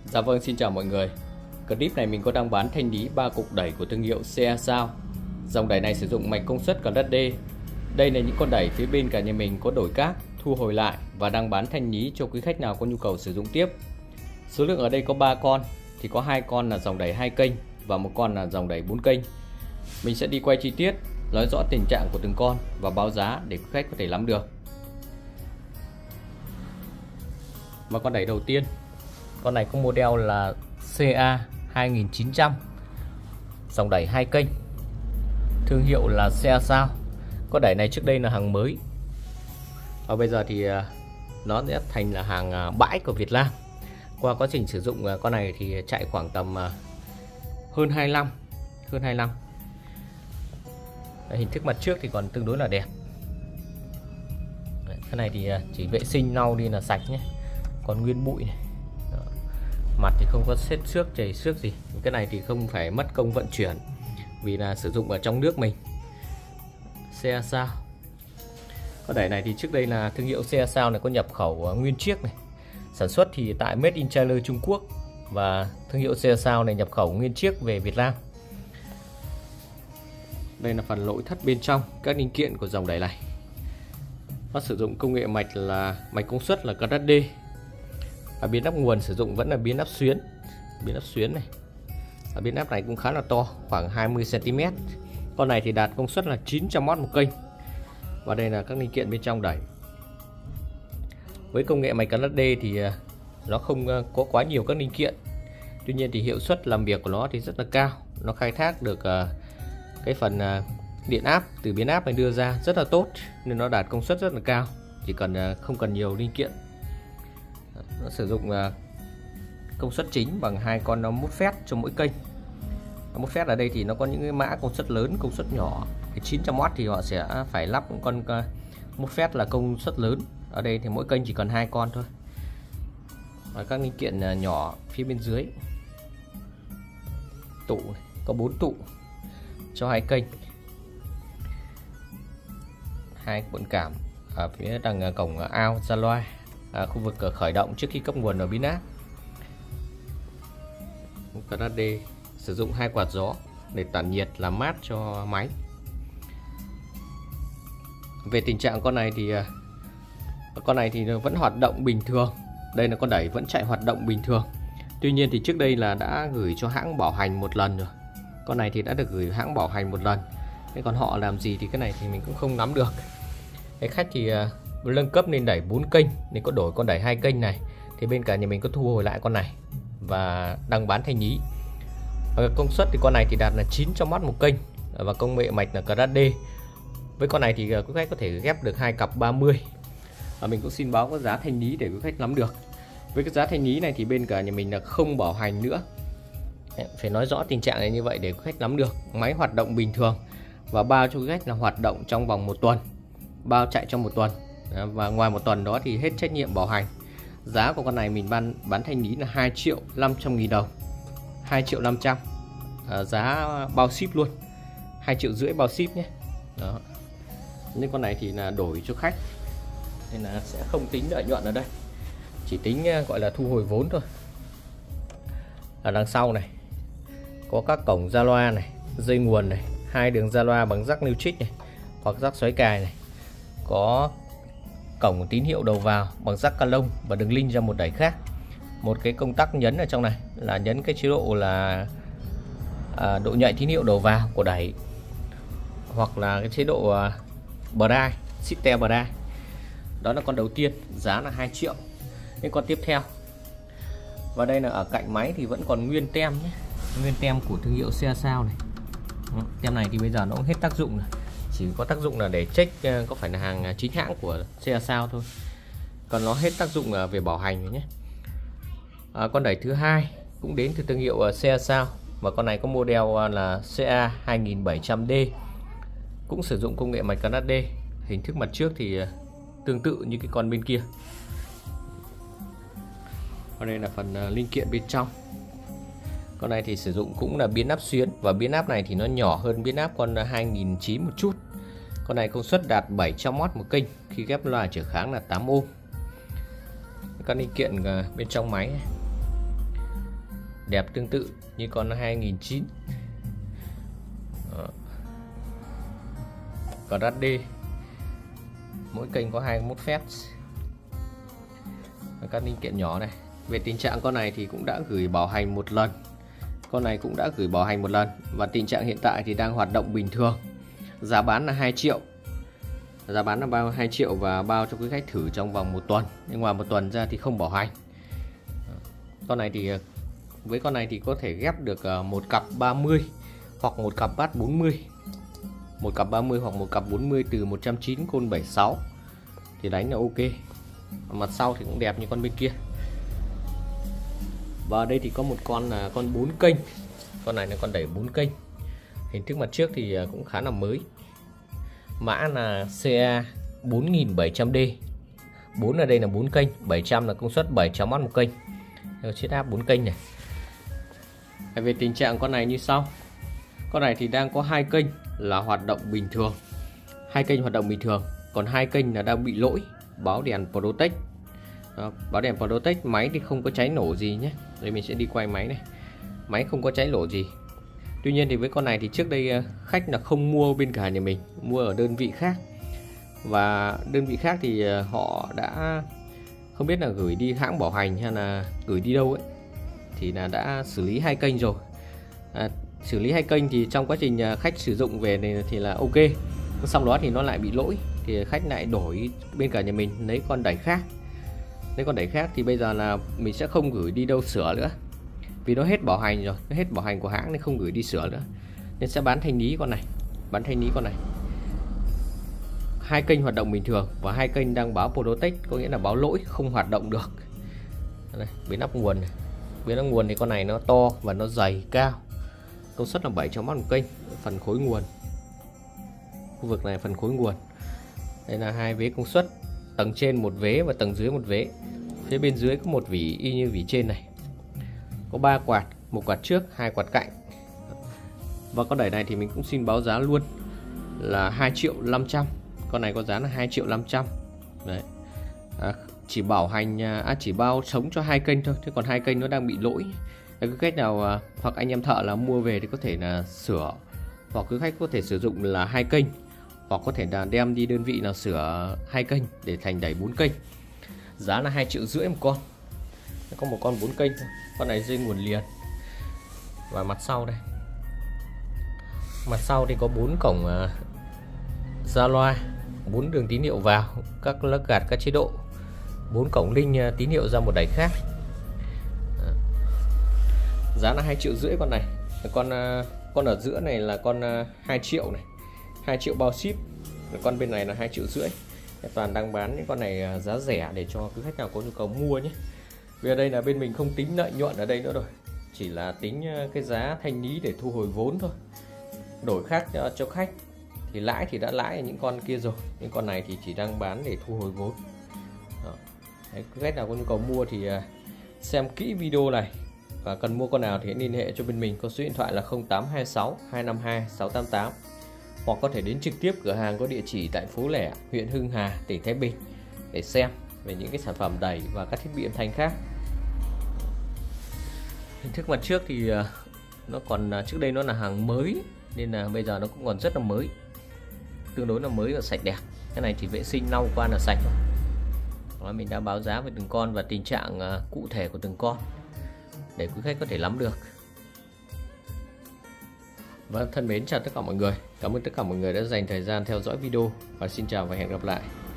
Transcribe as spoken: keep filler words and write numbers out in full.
Dạ vâng, xin chào mọi người. Clip này mình có đang bán thanh lý ba cục đẩy của thương hiệu xê a Sound. Dòng đẩy này sử dụng mạch công suất Class D. Đây là những con đẩy phía bên cả nhà mình có đổi cát, thu hồi lại và đang bán thanh lý cho quý khách nào có nhu cầu sử dụng tiếp. Số lượng ở đây có ba con, thì có hai con là dòng đẩy hai kênh và một con là dòng đẩy bốn kênh. Mình sẽ đi quay chi tiết, nói rõ tình trạng của từng con và báo giá để quý khách có thể nắm được. Và con đẩy đầu tiên, con này có model là xê a hai nghìn chín trăm, dòng đẩy hai kênh, thương hiệu là xê a Sound. Con đẩy này trước đây là hàng mới, và bây giờ thì nó sẽ thành là hàng bãi của Việt Nam. Qua quá trình sử dụng con này thì chạy khoảng tầm hơn hai năm, hơn hai năm. Hình thức mặt trước thì còn tương đối là đẹp. Cái này thì chỉ vệ sinh lau đi là sạch nhé, còn nguyên bụi này. Đó. Mặt thì không có xếp xước chảy xước gì. Cái này thì không phải mất công vận chuyển vì là sử dụng ở trong nước mình. xê a Sound. Con đẩy này thì trước đây là thương hiệu xê a Sound này có nhập khẩu nguyên chiếc này, sản xuất thì tại Made in China Trung Quốc, và thương hiệu xê a Sound này nhập khẩu nguyên chiếc về Việt Nam. Đây là phần nội thất bên trong các linh kiện của dòng đẩy này. Nó sử dụng công nghệ mạch là mạch công suất là Class D. Và biến áp nguồn sử dụng vẫn là biến áp xuyến, biến áp xuyến này. Và biến áp này cũng khá là to, khoảng hai mươi xăng ti mét. Con này thì đạt công suất là chín trăm oát một kênh. Và đây là các linh kiện bên trong đẩy. Với công nghệ mạch Class D thì nó không có quá nhiều các linh kiện. Tuy nhiên thì hiệu suất làm việc của nó thì rất là cao. Nó khai thác được cái phần điện áp từ biến áp này đưa ra rất là tốt, nên nó đạt công suất rất là cao, chỉ cần không cần nhiều linh kiện. Nó sử dụng công suất chính bằng hai con mốt phét cho mỗi kênh. Mốt phét ở đây thì nó có những cái mã công suất lớn, công suất nhỏ. Cái chín trăm oát thì họ sẽ phải lắp những con mốt phét là công suất lớn. Ở đây thì mỗi kênh chỉ cần hai con thôi. Và các linh kiện nhỏ phía bên dưới, tụ có bốn tụ cho hai kênh, hai cuộn cảm ở phía đằng cổng ao ra loa, à, khu vực khởi động trước khi cấp nguồn ở biến áp. Class D sử dụng hai quạt gió để tản nhiệt làm mát cho máy. Về tình trạng con này thì con này thì vẫn hoạt động bình thường. Đây là con đẩy vẫn chạy hoạt động bình thường. Tuy nhiên thì trước đây là đã gửi cho hãng bảo hành một lần rồi. Con này thì đã được gửi hãng bảo hành một lần. Thế còn họ làm gì thì cái này thì mình cũng không nắm được. Cái khách thì uh, nâng cấp lên đẩy bốn kênh, nên có đổi con đẩy hai kênh này. Thì bên cả nhà mình có thu hồi lại con này và đang bán thanh lý. Ở công suất thì con này thì đạt là chín trăm oát một kênh, và công nghệ mạch là Class D. Với con này thì quý khách có thể ghép được hai cặp ba mươi. Và mình cũng xin báo có giá thanh lý để quý khách nắm được. Với cái giá thanh lý này thì bên cả nhà mình là không bảo hành nữa. Phải nói rõ tình trạng này như vậy để quý khách nắm được. Máy hoạt động bình thường và bao cho quý khách là hoạt động trong vòng một tuần, bao chạy trong một tuần, và ngoài một tuần đó thì hết trách nhiệm bảo hành. Giá của con này mình bán bán thanh lý là hai triệu năm trăm nghìn đồng, hai triệu năm trăm, à, giá bao ship luôn, hai triệu rưỡi bao ship nhé. Đó. Nhưng con này thì là đổi cho khách, nên là sẽ không tính lợi nhuận ở đây, chỉ tính gọi là thu hồi vốn thôi. Ở đằng sau này có các cổng ra loa này, dây nguồn này, hai đường ra loa bằng rắc Neutrik này hoặc rắc xoáy cài này, có cổng tín hiệu đầu vào bằng rắc ca lông và đường link ra một đẩy khác. Một cái công tắc nhấn ở trong này là nhấn cái chế độ là à, độ nhạy tín hiệu đầu vào của đẩy, hoặc là cái chế độ à, Braille, System Braille. Đó là con đầu tiên, giá là hai triệu. Những con tiếp theo, và đây là ở cạnh máy thì vẫn còn nguyên tem nhé, nguyên tem của thương hiệu xê a Sound này. Tem này thì bây giờ nó cũng hết tác dụng rồi, chỉ có tác dụng là để check có phải là hàng chính hãng của xê a Sound thôi, còn nó hết tác dụng về bảo hành rồi nhé. À, con đẩy thứ hai cũng đến từ thương hiệu xê a Sound, và con này có model là xê a hai nghìn bảy trăm D, cũng sử dụng công nghệ mạch Class D. Hình thức mặt trước thì tương tự như cái con bên kia. Ở đây là phần linh kiện bên trong. Con này thì sử dụng cũng là biến áp xuyến, và biến áp này thì nó nhỏ hơn biến áp con hai nghìn chín trăm một chút. Con này công suất đạt bảy trăm oát một kênh, khi ghép loa trở kháng là tám ôm. Các linh kiện bên trong máy này. đẹp tương tự như con hai nghìn chín trăm. Còn hát đê mỗi kênh có hai mươi mốt phép. Các linh kiện nhỏ này. Về tình trạng con này thì cũng đã gửi bảo hành một lần. Con này cũng đã gửi bảo hành một lần và tình trạng hiện tại thì đang hoạt động bình thường. Giá bán là hai triệu. Giá bán là bao hai triệu và bao cho quý khách thử trong vòng một tuần. Nhưng ngoài một tuần ra thì không bảo hành. Con này thì với con này thì có thể ghép được một cặp ba mươi hoặc một cặp bass bốn mươi. Một cặp ba mươi hoặc một cặp bốn mươi từ một trăm chín mươi côn bảy mươi sáu thì đánh là ok. Mặt sau thì cũng đẹp như con bên kia. Và ở đây thì có một con là con bốn kênh. Con này là con đẩy bốn kênh. Hình thức mặt trước thì cũng khá là mới. Mã là xê a bốn nghìn bảy trăm D. bốn ở đây là bốn kênh, bảy trăm là công suất bảy chấm một một kênh. Chiết áp bốn kênh này. Về tình trạng con này như sau. Con này thì đang có hai kênh là hoạt động bình thường. Hai kênh hoạt động bình thường, còn hai kênh là đang bị lỗi, báo đèn Protect. Đó, báo đèn Protect, máy thì không có cháy nổ gì nhé. Đây mình sẽ đi quay máy này. Máy không có cháy nổ gì. Tuy nhiên thì với con này thì trước đây khách là không mua bên cả nhà mình, mua ở đơn vị khác. Và đơn vị khác thì họ đã không biết là gửi đi hãng bảo hành hay là gửi đi đâu ấy, thì là đã xử lý hai kênh rồi. À, xử lý hai kênh thì trong quá trình khách sử dụng về này thì là ok. Sau đó thì nó lại bị lỗi thì khách lại đổi bên cả nhà mình lấy con đẩy khác. Lấy con đẩy khác thì bây giờ là mình sẽ không gửi đi đâu sửa nữa. Vì nó hết bảo hành rồi, nó hết bảo hành của hãng nên không gửi đi sửa nữa. Nên sẽ bán thanh lý con này, bán thanh lý con này. Hai kênh hoạt động bình thường và hai kênh đang báo Protect, có nghĩa là báo lỗi không hoạt động được. Đây, biến áp nguồn này. Biến áp nguồn thì con này nó to và nó dày cao. Công suất là bảy chấm một một kênh. Phần khối nguồn, khu vực này phần khối nguồn. Đây là hai vế công suất, tầng trên một vế và tầng dưới một vế. Phía bên dưới có một vỉ y như vỉ trên này. Có ba quạt, một quạt trước, hai quạt cạnh. Và con đẩy này thì mình cũng xin báo giá luôn là hai triệu năm trăm. Con này có giá là hai triệu năm trăm. Đấy. À, chỉ bảo hành à, chỉ bao sống cho hai kênh thôi, thế còn hai kênh nó đang bị lỗi. Cái cách nào à, hoặc anh em thợ là mua về thì có thể là sửa, hoặc quý khách có thể sử dụng là hai kênh, hoặc có thể là đem đi đơn vị nào sửa hai kênh để thành đẩy bốn kênh. Giá là hai triệu rưỡi một con. Có một con bốn kênh thôi. Con này dây nguồn liền. Và mặt sau đây, mặt sau thì có bốn cổng uh, ra loa, bốn đường tín hiệu vào, các lắc gạt các chế độ, bốn cổng linh uh, tín hiệu ra một đẩy khác. À. Giá là hai triệu rưỡi con này. Con uh, con ở giữa này là con uh, hai triệu này, hai triệu bao ship. Con bên này là hai triệu rưỡi. Toàn đang bán những con này uh, giá rẻ để cho quý khách nào có nhu cầu mua nhé. Vì ở đây là bên mình không tính lợi nhuận ở đây nữa rồi, chỉ là tính cái giá thanh lý để thu hồi vốn thôi. Đổi khác cho, cho khách thì lãi thì đã lãi những con kia rồi, những con này thì chỉ đang bán để thu hồi vốn. Đó. Đấy, khách nào có nhu cầu mua thì xem kỹ video này, và cần mua con nào thì hãy liên hệ cho bên mình, có số điện thoại là không tám hai sáu hai năm hai sáu tám tám, hoặc có thể đến trực tiếp cửa hàng có địa chỉ tại phố Lẻ, huyện Hưng Hà, tỉnh Thái Bình để xem về những cái sản phẩm đẩy và các thiết bị âm thanh khác. Hình thức mặt trước thì nó còn trước đây nó là hàng mới nên là bây giờ nó cũng còn rất là mới, tương đối là mới và sạch đẹp. Cái này chỉ vệ sinh lau qua là sạch rồi. Đó, mình đã báo giá về từng con và tình trạng cụ thể của từng con để quý khách có thể nắm được. Và thân mến chào tất cả mọi người. Cảm ơn tất cả mọi người đã dành thời gian theo dõi video và xin chào và hẹn gặp lại.